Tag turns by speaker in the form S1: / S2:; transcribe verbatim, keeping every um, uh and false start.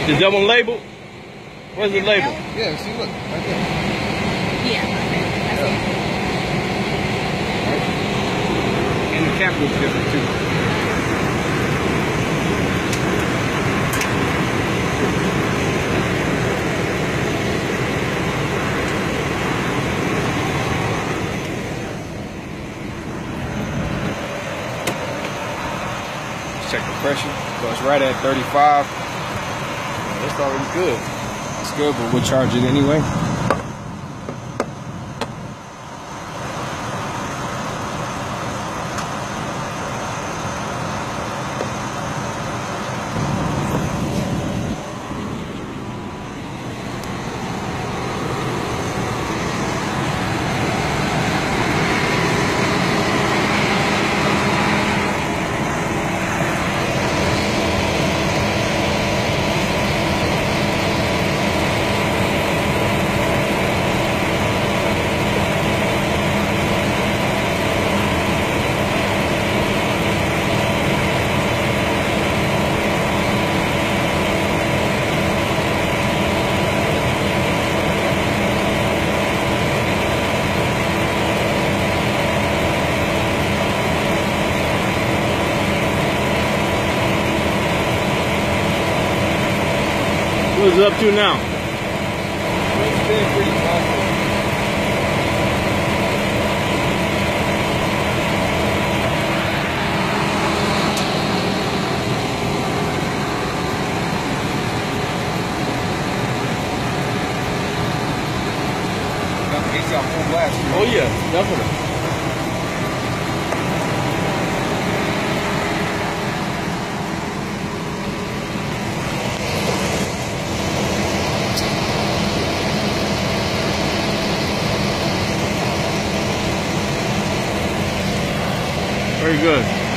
S1: Is that one labeled? Where's the label?
S2: Yeah, see, look, right there.
S3: Yeah, okay. I see it.
S2: And the cap looks different too. Let's check the pressure. So it's right at thirty-five. That's already good. It's good, but we'll charge it anyway.
S1: What is it up to now?
S2: It's been pretty constant. Got the A C on full blast.
S1: Oh yeah, definitely. Very good.